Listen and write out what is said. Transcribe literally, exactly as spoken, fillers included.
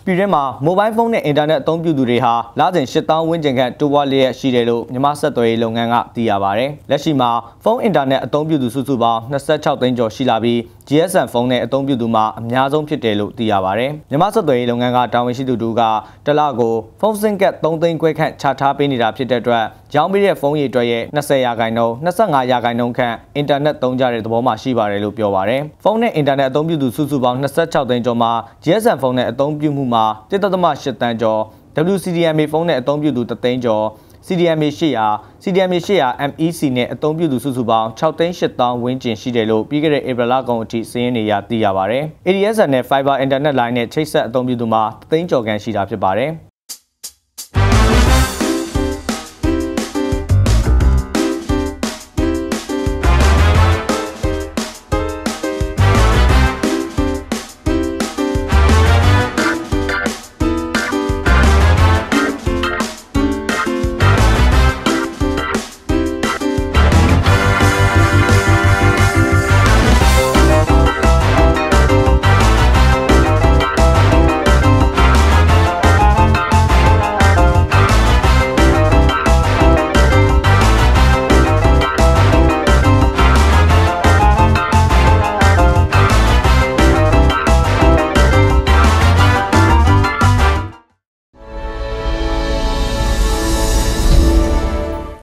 ပြည်တွင်းမှာ mobile phone နဲ့ internet အသုံးပြုသူတွေဟာလစဉ်ရှစ်သောင်းဝန်းကျင်ခန့်တိုးပွားလျက်ရှိတယ်လို့မြန်မာဆက်သွယ်ရေးလုပ်ငန်းကသိရပါတယ်။လက်ရှိမှာဖုန်း internet အသုံးပြုသူစုစုပေါင်းနှစ်ဆယ့်ခြောက်သိန်းကျော်ရှိလာပြီး G S M ဖုန်းနဲ့အသုံးပြုသူမှာအများဆုံးဖြစ်တယ်လို့သိရပါတယ်။မြန်မာဆက်သွယ်ရေးလုပ်ငန်းကတာဝန်ရှိသူတို့ကတစ်လကိုဖုန်းစင်ကတ်သုံးသိန်းခွဲခန့်ချထားပေးနေတာဖြစ်တဲ့အတွက်ရောင်းပေးတဲ့ဖုန်းရည်အတွက်ရဲ့နှစ်ဆယ်ရာခိုင်နှုန်း၂၅ရာခိုင်နှုန်းခန့် internet သုံးကြတဲ့သဘောမှာရှိပါတယ်လို့ပြောပါတယ်။ဖုန်းနဲ့ internet အသုံးပြုသူစုစုပေါင်းနှစ်ဆယ့်ခြောက်သိန်းကျော်မှာ G S M ဖုန်းနဲ့အသုံးပြုမှုမှာတစ်သက်သမရှစ်တန်းကျော် W C D M A ဖုန်းနဲ့အသုံးပြုသူတစ်သိန်းကျော် C D M A ရှစ်ရာ C D M A ရှစ်ရာ M E C နဲ့အသုံးပြုသူစုစုပေါင်းခြောက်သိန်းရှစ်သောင်းဝန်းကျင်ရှိတယ်လို့ပြီးခဲ့တဲ့ဧပြီလကုန်အထိစာရင်းတွေအရသိရပါတယ်။ A D S L နဲ့ Fiber Internet Line နဲ့ချိတ်ဆက်အသုံးပြုသူမှာတစ်သိန်းကျော်ခန့်ရှိတာဖြစ်ပါတယ်။